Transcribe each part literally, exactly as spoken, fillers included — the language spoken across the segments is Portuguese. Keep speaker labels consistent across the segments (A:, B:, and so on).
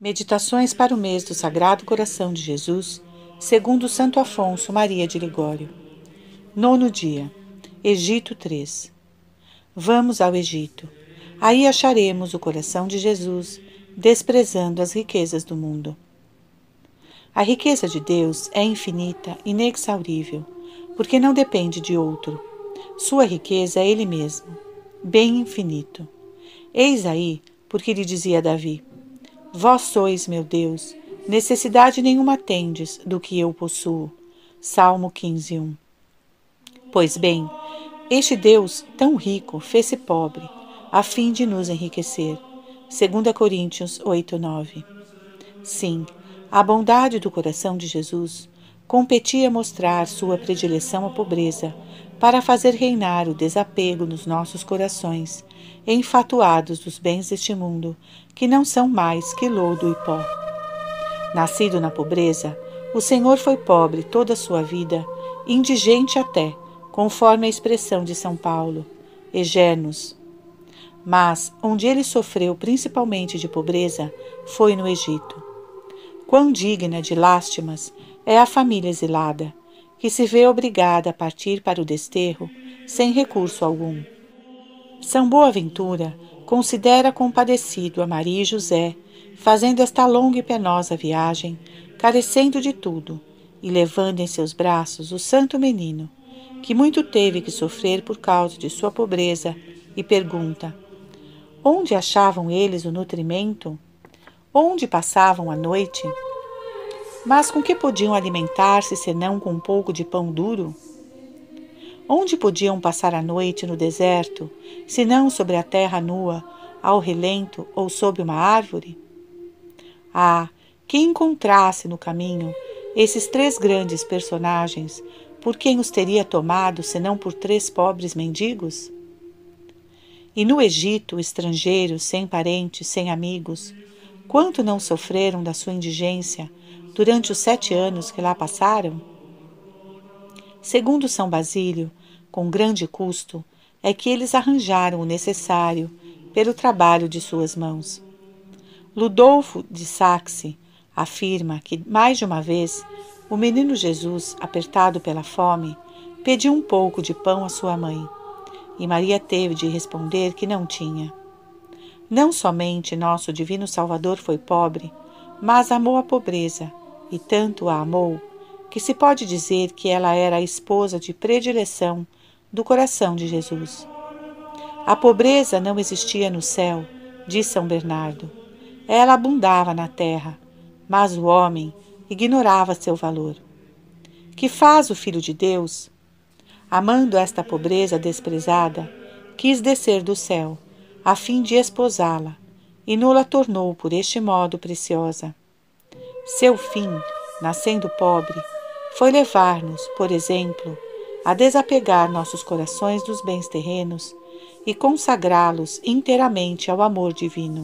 A: Meditações para o mês do Sagrado Coração de Jesus, segundo Santo Afonso Maria de Ligório. Nono dia. Egito três. Vamos ao Egito. Aí acharemos o coração de Jesus, desprezando as riquezas do mundo. A riqueza de Deus é infinita, inexaurível, porque não depende de outro. Sua riqueza é Ele mesmo, bem infinito. Eis aí, porque lhe dizia Davi: Vós sois, meu Deus, necessidade nenhuma tendes do que eu possuo. Salmo quinze, um. Pois bem, este Deus tão rico fez-se pobre, a fim de nos enriquecer. Segunda Coríntios oito, nove. Sim, a bondade do coração de Jesus competia mostrar sua predileção à pobreza, para fazer reinar o desapego nos nossos corações, enfatuados dos bens deste mundo, que não são mais que lodo e pó. Nascido na pobreza, o Senhor foi pobre toda a sua vida, indigente até, conforme a expressão de São Paulo, egernos. Mas, onde ele sofreu principalmente de pobreza, foi no Egito. Quão digna de lástimas é a família exilada, que se vê obrigada a partir para o desterro sem recurso algum. São Boaventura considera compadecido a Maria e José, fazendo esta longa e penosa viagem, carecendo de tudo, e levando em seus braços o santo menino, que muito teve que sofrer por causa de sua pobreza, e pergunta: onde achavam eles o nutrimento? Onde passavam a noite? Mas com que podiam alimentar-se senão com um pouco de pão duro? Onde podiam passar a noite no deserto, senão sobre a terra nua, ao relento ou sob uma árvore? Ah, quem encontrasse no caminho esses três grandes personagens, por quem os teria tomado, senão por três pobres mendigos? E no Egito, estrangeiros, sem parentes, sem amigos, quanto não sofreram da sua indigência durante os sete anos que lá passaram? Segundo São Basílio, com grande custo, é que eles arranjaram o necessário pelo trabalho de suas mãos. Ludolfo de Saxe afirma que, mais de uma vez, o menino Jesus, apertado pela fome, pediu um pouco de pão à sua mãe, e Maria teve de responder que não tinha. Não somente nosso Divino Salvador foi pobre, mas amou a pobreza, e tanto a amou, que se pode dizer que ela era a esposa de predileção do coração de Jesus. A pobreza não existia no céu, diz São Bernardo. Ela abundava na terra, mas o homem ignorava seu valor. Que faz o Filho de Deus? Amando esta pobreza desprezada, quis descer do céu, a fim de esposá-la, e no-la tornou por este modo preciosa. Seu fim, nascendo pobre, foi levar-nos, por exemplo, a desapegar nossos corações dos bens terrenos e consagrá-los inteiramente ao amor divino.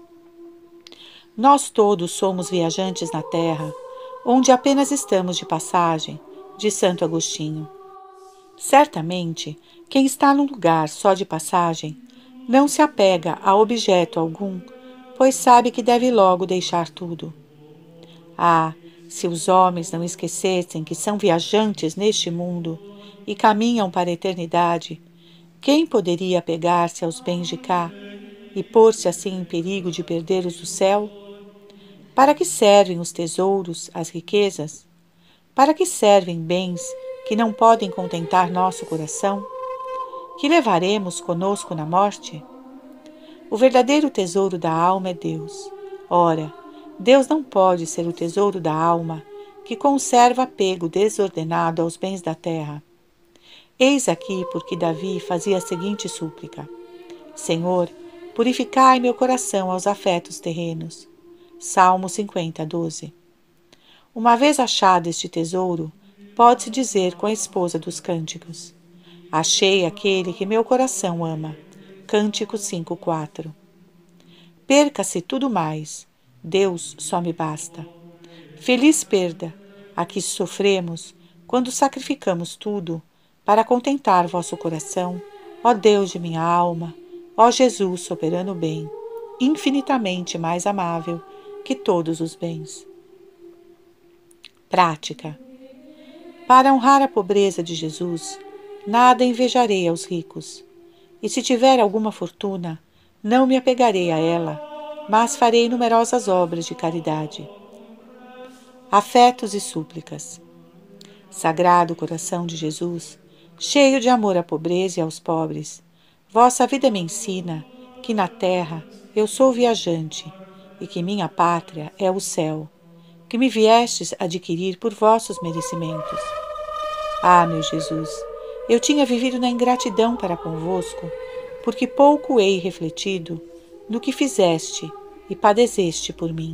A: Nós todos somos viajantes na terra, onde apenas estamos de passagem, diz Santo Agostinho. Certamente, quem está num lugar só de passagem não se apega a objeto algum, pois sabe que deve logo deixar tudo. Ah, se os homens não esquecessem que são viajantes neste mundo e caminham para a eternidade, quem poderia apegar-se aos bens de cá e pôr-se assim em perigo de perder os do céu? Para que servem os tesouros, as riquezas? Para que servem bens que não podem contentar nosso coração? Que levaremos conosco na morte? O verdadeiro tesouro da alma é Deus. Ora, Deus não pode ser o tesouro da alma, que conserva apego desordenado aos bens da terra. Eis aqui porque Davi fazia a seguinte súplica: Senhor, purificai meu coração aos afetos terrenos. Salmo cinquenta, doze. Uma vez achado este tesouro, pode-se dizer com a esposa dos cânticos: achei aquele que meu coração ama. Cântico cinco, quatro. Perca-se tudo mais, Deus só me basta. Feliz perda, a que sofremos quando sacrificamos tudo para contentar vosso coração, ó Deus de minha alma, ó Jesus soberano bem, infinitamente mais amável que todos os bens. Prática. Para honrar a pobreza de Jesus, nada invejarei aos ricos. E se tiver alguma fortuna, não me apegarei a ela, mas farei numerosas obras de caridade. Afetos e súplicas. Sagrado coração de Jesus, cheio de amor à pobreza e aos pobres, vossa vida me ensina que na terra eu sou viajante e que minha pátria é o céu, que me viestes adquirir por vossos merecimentos. Ah, meu Jesus, eu tinha vivido na ingratidão para convosco, porque pouco hei refletido no que fizeste e padeceste por mim.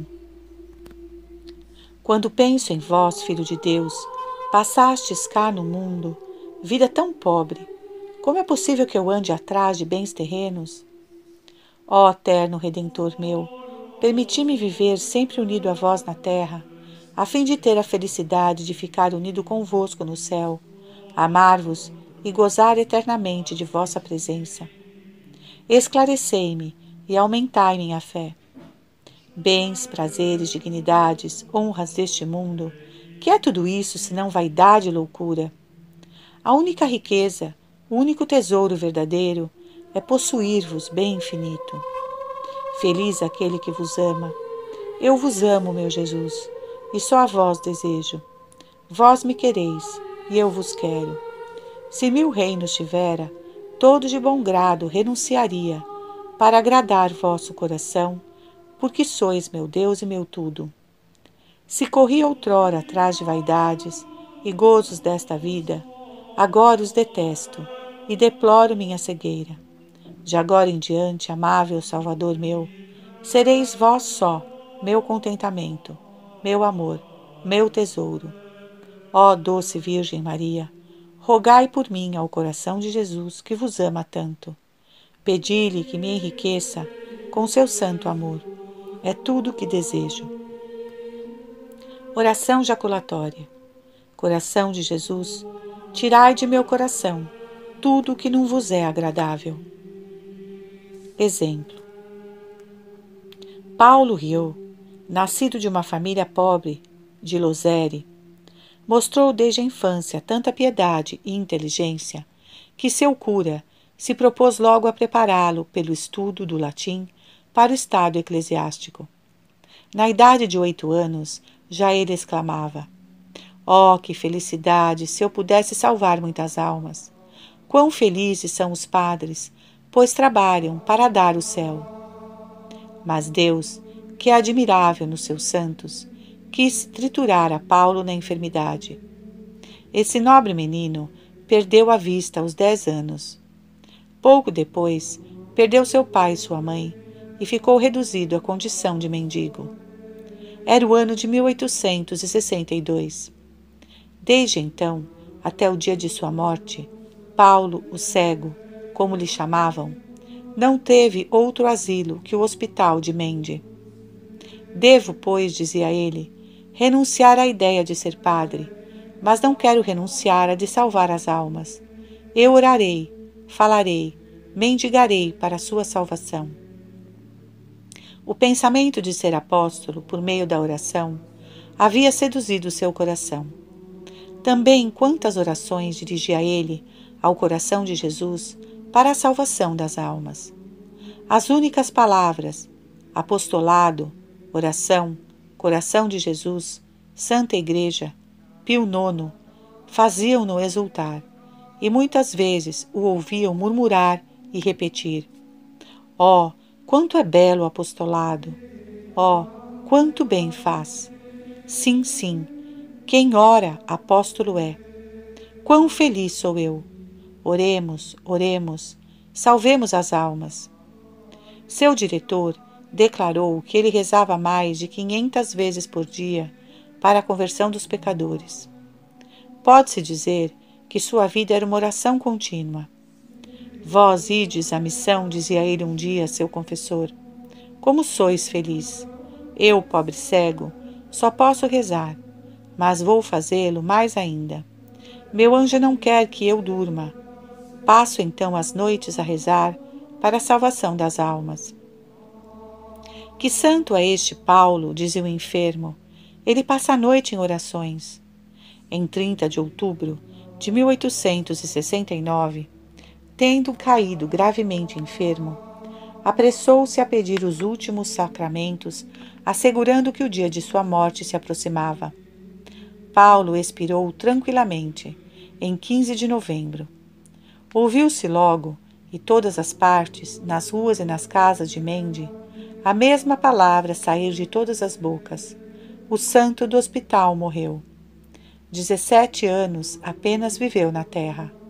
A: Quando penso em vós, Filho de Deus, passastes cá no mundo, vida tão pobre, como é possível que eu ande atrás de bens terrenos? Ó eterno Redentor meu, permiti-me viver sempre unido a vós na terra, a fim de ter a felicidade de ficar unido convosco no céu, amar-vos e gozar eternamente de vossa presença. Esclarecei-me e aumentai minha fé. Bens, prazeres, dignidades, honras deste mundo, que é tudo isso senão vaidade e loucura? A única riqueza, o único tesouro verdadeiro é possuir-vos bem infinito. Feliz aquele que vos ama. Eu vos amo, meu Jesus, e só a vós desejo. Vós me quereis, e eu vos quero. Se mil reinos tivera, todo de bom grado renunciaria, para agradar vosso coração, porque sois meu Deus e meu tudo. Se corri outrora atrás de vaidades e gozos desta vida, agora os detesto e deploro minha cegueira. De agora em diante, amável Salvador meu, sereis vós só meu contentamento, meu amor, meu tesouro. Ó doce Virgem Maria, rogai por mim ao coração de Jesus que vos ama tanto. Pedi-lhe que me enriqueça com seu santo amor. É tudo o que desejo. Oração jaculatória. Coração de Jesus, tirai de meu coração tudo o que não vos é agradável. Exemplo. Paulo Rieu, nascido de uma família pobre de Lozère, mostrou desde a infância tanta piedade e inteligência que seu cura se propôs logo a prepará-lo pelo estudo do latim para o estado eclesiástico. Na idade de oito anos, já ele exclamava: "Oh, que felicidade se eu pudesse salvar muitas almas! Quão felizes são os padres, pois trabalham para dar o céu!" Mas Deus, que é admirável nos seus santos, quis triturar a Paulo na enfermidade. Esse nobre menino perdeu a vista aos dez anos. Pouco depois, perdeu seu pai e sua mãe e ficou reduzido à condição de mendigo. Era o ano de mil oitocentos e sessenta e dois. Desde então, até o dia de sua morte, Paulo, o cego, como lhe chamavam, não teve outro asilo que o hospital de Mende. Devo, pois, dizia ele, renunciar à ideia de ser padre, mas não quero renunciar à de salvar as almas. Eu orarei, falarei, mendigarei para a sua salvação. O pensamento de ser apóstolo, por meio da oração, havia seduzido seu coração. Também quantas orações dirigia ele ao coração de Jesus para a salvação das almas. As únicas palavras, apostolado, oração, coração de Jesus, Santa Igreja, Pio nono, faziam-no exultar, e muitas vezes o ouviam murmurar e repetir: "Ó, quanto é belo o apostolado! Ó, quanto bem faz! Sim, sim, quem ora, apóstolo é. Quão feliz sou eu! Oremos, oremos, salvemos as almas." Seu diretor declarou que ele rezava mais de quinhentas vezes por dia para a conversão dos pecadores. Pode-se dizer que sua vida era uma oração contínua. "Vós ides à missão", dizia ele um dia a seu confessor. "Como sois feliz! Eu, pobre cego, só posso rezar, mas vou fazê-lo mais ainda. Meu anjo não quer que eu durma. Passo então as noites a rezar para a salvação das almas." Que santo é este Paulo, dizia o enfermo. Ele passa a noite em orações. Em trinta de outubro de mil oitocentos e sessenta e nove, tendo caído gravemente enfermo, apressou-se a pedir os últimos sacramentos, assegurando que o dia de sua morte se aproximava. Paulo expirou tranquilamente, em quinze de novembro. Ouviu-se logo, em todas as partes, nas ruas e nas casas de Mende, a mesma palavra sair de todas as bocas: o santo do hospital morreu. Dezessete anos apenas viveu na terra.